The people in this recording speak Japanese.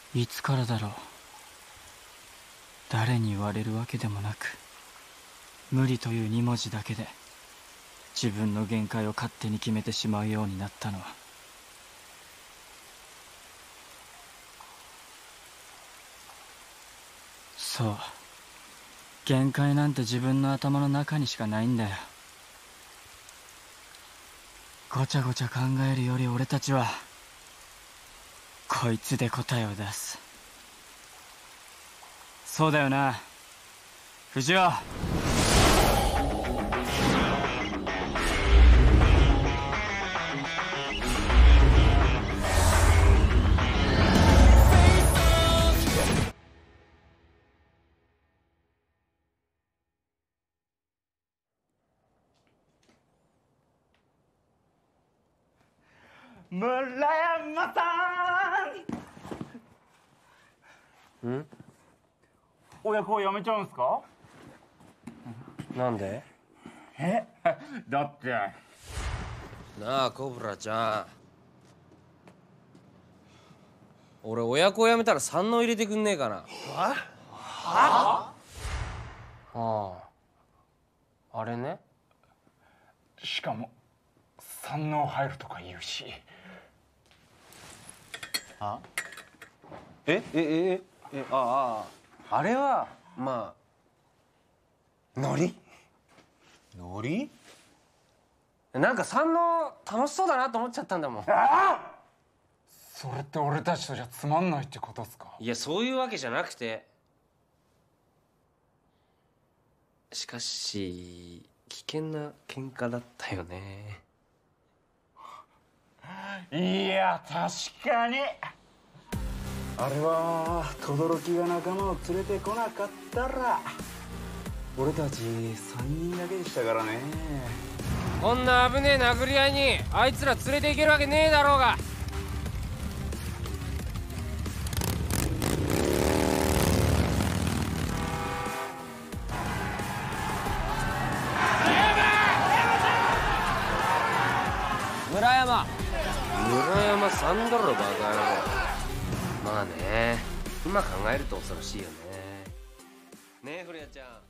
いつからだろう。誰に言われるわけでもなく、無理という2文字だけで自分の限界を勝手に決めてしまうようになったのは。そう、限界なんて自分の頭の中にしかないんだよ。ごちゃごちゃ考えるより俺たちはこいつで答えを出す。そうだよな藤尾。村山さん。親子をやめちゃうんすか？ なんで？ だってなあコブラちゃん、俺親子をやめたら三能入れてくんねえかな。はあ、あれね。 しかも三能入るとか言うし。ああれはまあノリなんか三能楽しそうだなと思っちゃったんだもん。 それって俺たちとじゃつまんないってことっすか？ いやそういうわけじゃなくて、しかし危険な喧嘩だったよね。 いや確かにあれは轟が仲間を連れてこなかったら俺たち3人だけでしたからね。 こんな危ねえ殴り合いにあいつら連れて行けるわけねえだろうが。村山さんだろバカ野郎。まあね、今考えると恐ろしいよね。ねえ古谷ちゃん。